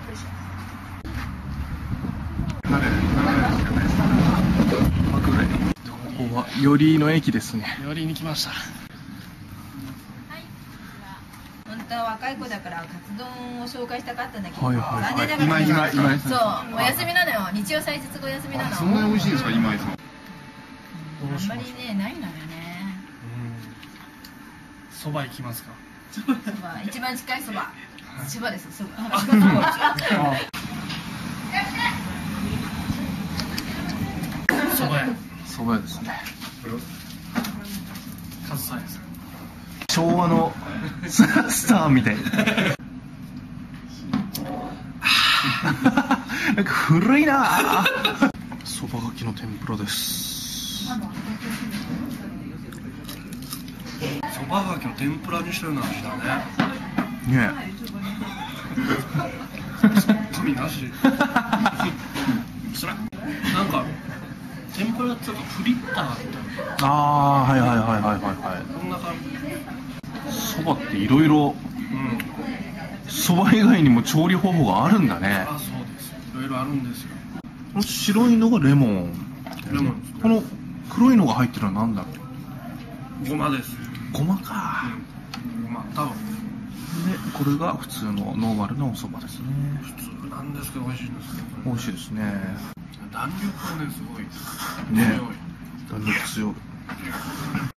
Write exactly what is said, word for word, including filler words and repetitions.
ここは寄居の駅ですね。 寄居に来ました。 本当は若い子だからカツ丼を紹介したかったんだけど、 はいはいはい、 残念ながら今今今そうお休みなのよ。日曜祭日お休みなの。 そんなに美味しいですか今井さん。 あんまりねないのよね。 そば行きますか。 そば一番近いそば。そばです。そば。 そば屋。 そば屋ですね。 カズさんです。 昭和のスターみたいな。なんか古いな。そばがきの天ぷらです。 そばがきの天ぷらにしたような味だね。 ねえ。さっぱりなし。それなんか天ぷらっていうかフリッターみたいな。 ああはいはいはいはいはいはい。 こんな感じ。 そばっていろいろそば以外にも調理方法があるんだね。 あ、そうです。いろいろあるんですよ。 この白いのがレモン。 レモンですね。 この黒いのが入ってるのは何だろう。 ごまです。 ごまか。 うん、ごま多分。 でこれが普通のノーマルのおそばですね。 普通なんですけど美味しいんですよ。 美味しいですね。 弾力がねすごいね、弾力強い。